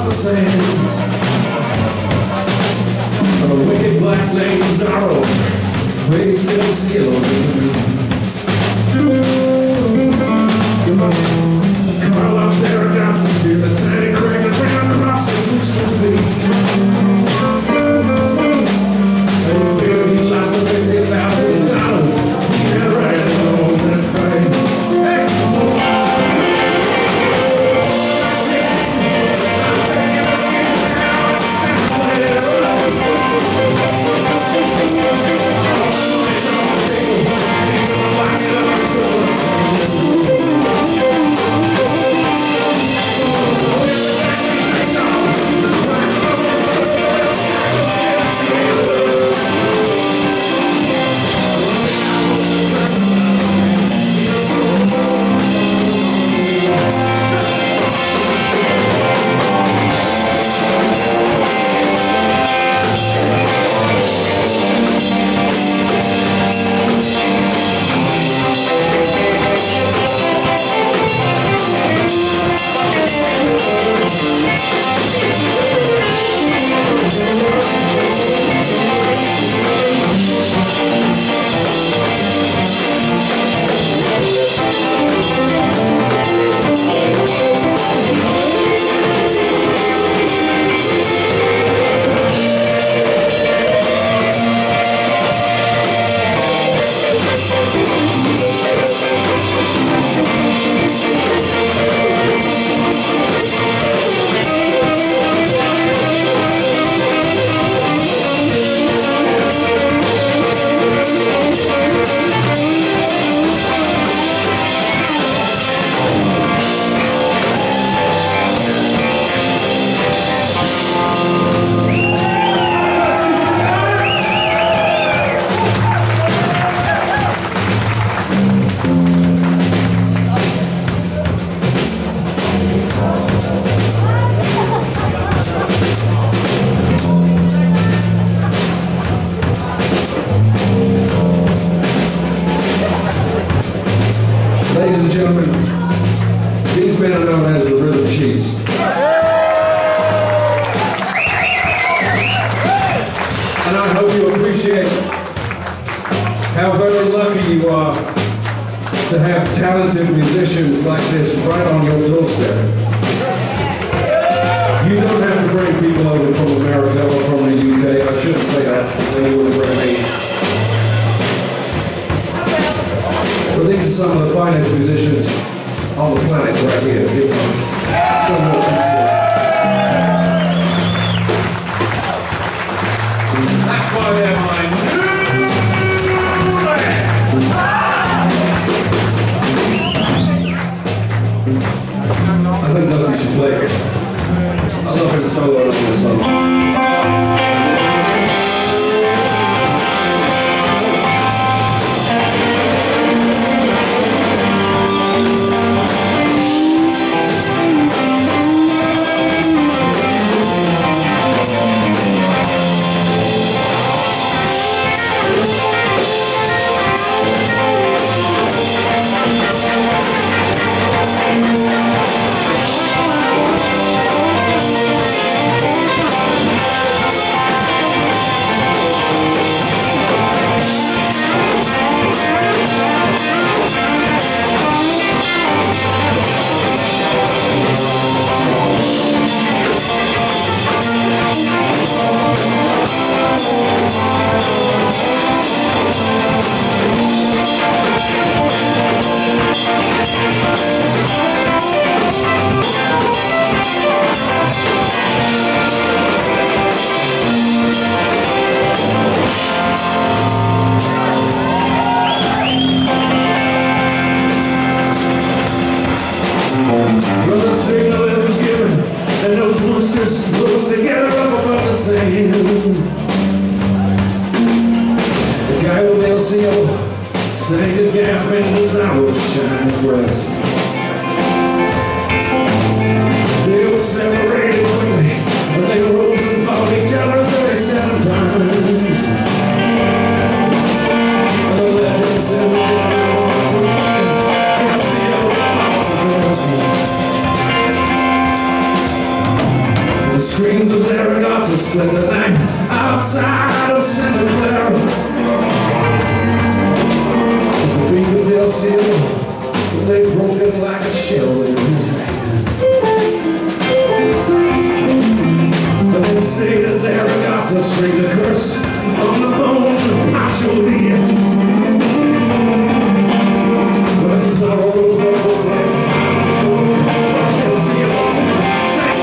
the sand. A wicked black lady's arrow, face still sealed. Carlos Aragossi, feel the tiny crack that ran across his rooster's beak. And you feel he lost the $50,000 he had right along that fight. Hey! Ladies and gentlemen, these men are known as the Rhythm Chiefs. And I hope you appreciate how very lucky you are to have talented musicians like this right on your doorstep. You don't have to bring people over from America or from the UK. I shouldn't say that, because they wouldn't bring me. But these are some of the finest musicians on the planet right here. Give them That's why they're my new band. I think Dusty should play it. I love him solo on this song. screams of Zaragoza split the night outside of Santa Clara. As the beat of Del Cielo, they broke it like a shell in his hand. But they say that Zaragoza screamed a curse on the bones of Pancho Villa. But the sorrow rose up the last time to show Del Cielo to sing.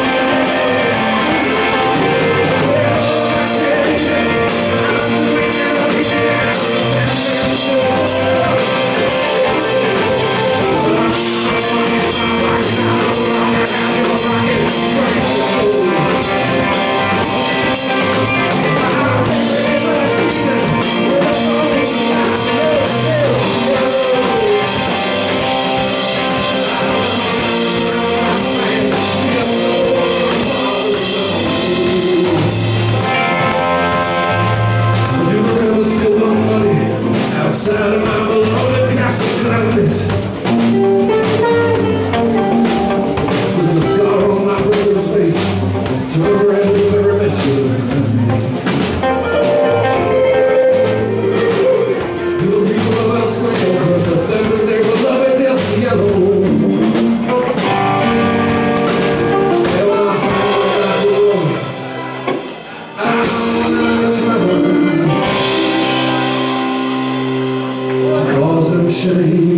Outside of my beloved castle's gladness, there's the scar on my brother's face to ever end of every mention of me. To the people of El Sueño, cause the flavor of their beloved Del Cielo. And when I finally got to Rome, I don't know. Cause them shame